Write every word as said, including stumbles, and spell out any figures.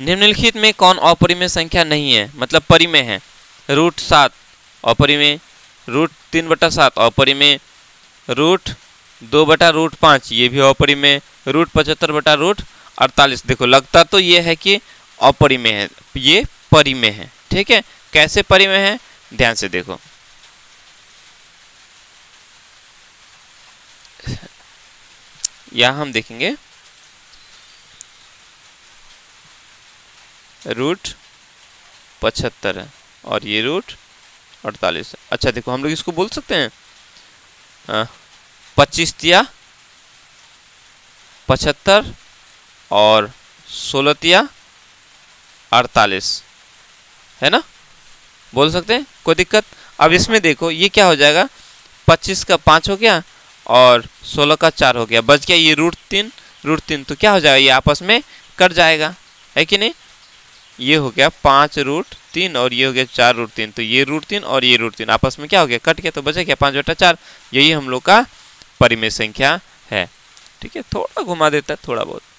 निम्नलिखित में कौन अपरिमेय संख्या नहीं है, मतलब परिमेय है? रूट सात अपरिमेय, रूट तीन बटा सात अपरिमेय, रूट दो बटा रूट पाँच ये भी अपरिमेय, रूट पचहत्तर बटा रूट अड़तालीस। देखो लगता तो ये है कि अपरिमेय है, ये परिमेय है। ठीक है, कैसे परिमेय है ध्यान से देखो। यहां हम देखेंगे रूट पचहत्तर है और ये रूट अड़तालीस है। अच्छा देखो हम लोग इसको बोल सकते हैं पच्चीस तिया पचहत्तर और सोलह तिया अड़तालीस, है ना, बोल सकते हैं, कोई दिक्कत? अब इसमें देखो ये क्या हो जाएगा, पच्चीस का पाँच हो गया और सोलह का चार हो गया, बच गया ये रूट तीन, रूट तीन तो क्या हो जाएगा, ये आपस में कट जाएगा, है कि नहीं? ये हो गया पाँच रूट तीन और ये हो गया चार रूट तीन, तो ये रूट तीन और ये रूट तीन आपस में क्या हो गया, कट गया, तो बचा क्या पाँच बटा चार। यही हम लोग का परिमेय संख्या है। ठीक है, थोड़ा घुमा देता है थोड़ा बहुत।